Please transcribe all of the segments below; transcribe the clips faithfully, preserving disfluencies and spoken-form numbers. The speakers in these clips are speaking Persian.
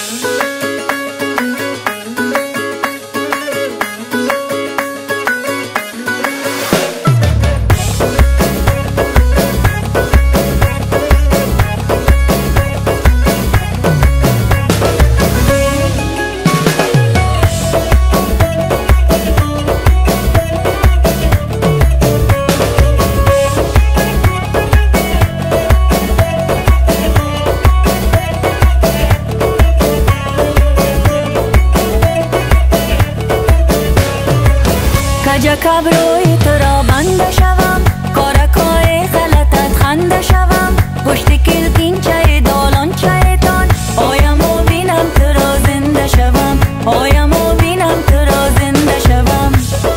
کجکب روی تو را بنده شوم، کارکای غلطت خنده شوم، پشت کلکینچه دالان چایتان آیم و بینم تو را زنده شوم، آیم و بینم تو را زنده شوم.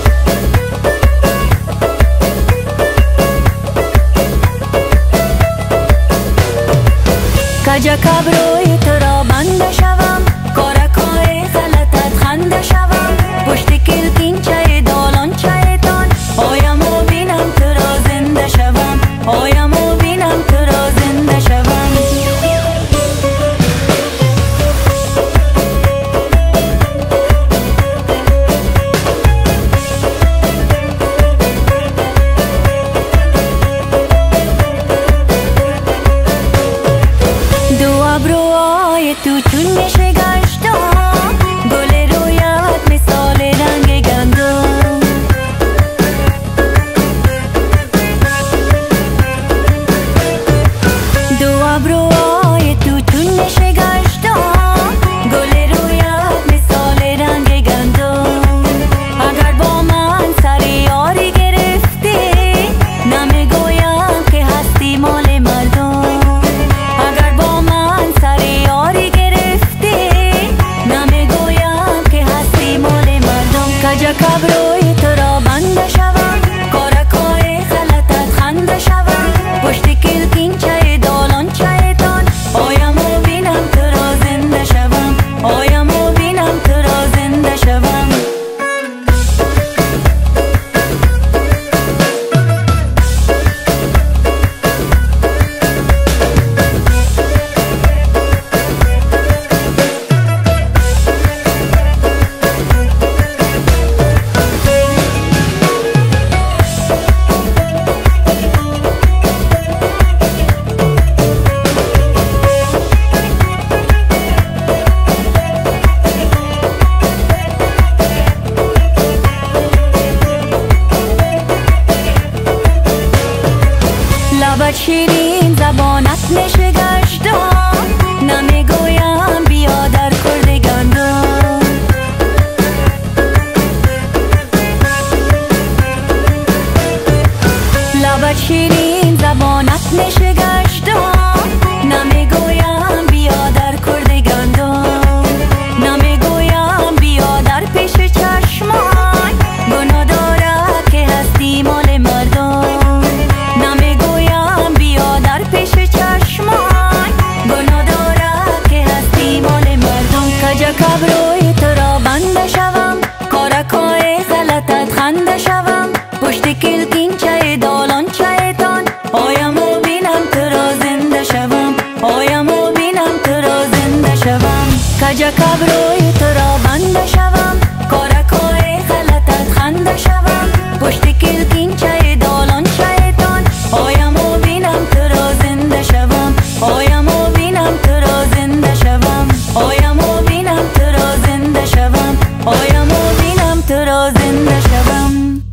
کجکب روی تو را بنده شوم، کارکای غلطت خنده شوم، پشت کلکینچه دالان چایتان آیم و بینم تو را زنده شوم، آیم و بینم تو را زنده شوم. دو ابروهای تو چون میشه گشتم، گل رویت مثال رنگ گندم. دو ابروهای تو چون میشه گشتم، گل رویت مثال رنگ گندم. اگر با من سر یاری گرفتی نمیگویم که هستی مال مردم. اگر با من سر یاری گرفتی نمیگویم که هستی مال مردم. کجکب روی تو را بنده شوم، کارکای غلطت خنده شوم، پشت کلکینچه دالان چایتان آیم و بینم تو را زنده شوم، آیم و بینم تو را زنده شوم. لبت شیرین زبانت میشه گشتم، نمیگویم بیا در کرد گندم. لبت شیرین زبانت میشه گشتم، نمیگویم بیا در کرد گندم. نمیگویم بیا در پیش چشمان، گناه داره که هستی مال مردم. نمیگویم بیا در پیش چشمان، گناه داره که هستی مال مردم. کجکب روی تو را بنده شوم، کارکای غلطت خنده شوم، پشت کلکینچه دالان چایتان آیم و بینم تو را زنده شوم، آیم و بینم تو را زنده شوم. کجکب روی تو را بنده شوم، کارکای غلطت خنده شوم، پشت کلکینچه دالان چایتان آیم و بینم تو را زنده شوم، آیم و بینم تو را زنده شوم، آیم و بینم تو را زنده شوم، آیم و بینم تو را زنده شوم.